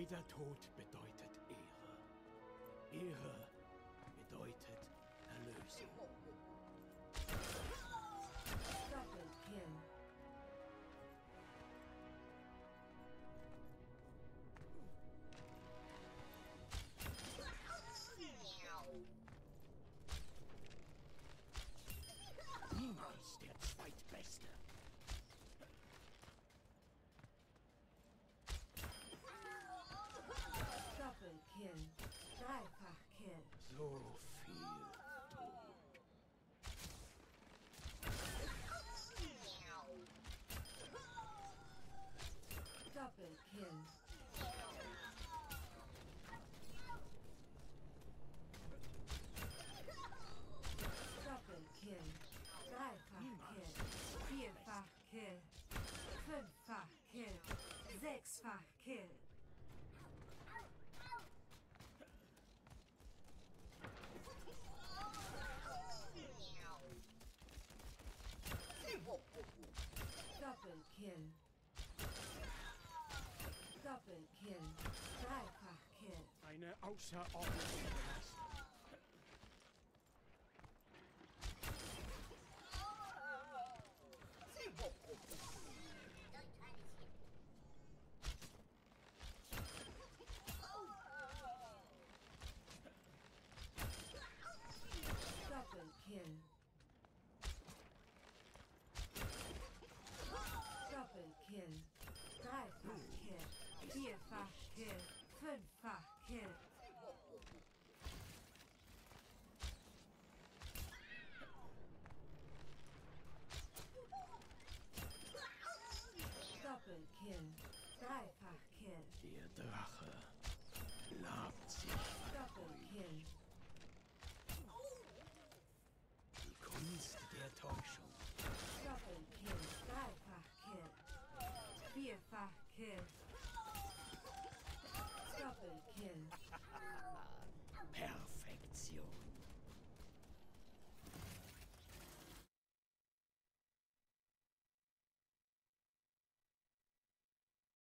Jeder Tod bedeutet Ehre. Ehre bedeutet Erlösung. Doppelkill. Niemals der Zweitbeste. Doppelkill. Dreifachkill. So viel Tod. Doppelkill. Doppelkill. Dreifachkill. Vierfachkill. Fünffachkill. Sechsfachkill. Doppelkill. Doppelkill. Dreifachkill. Eine außerordentliche Leistung. Doppelkill. Doppelkill. Dreifachkill. Vierfachkill. Fünffachkill. Doppelkill. Dreifachkill. Der Drache labt sich. Doppelkill. Die Kunst der Täuschung. Doppelkill. Dreifachkill. Vierfachkill. Doppelkill. Perfektion.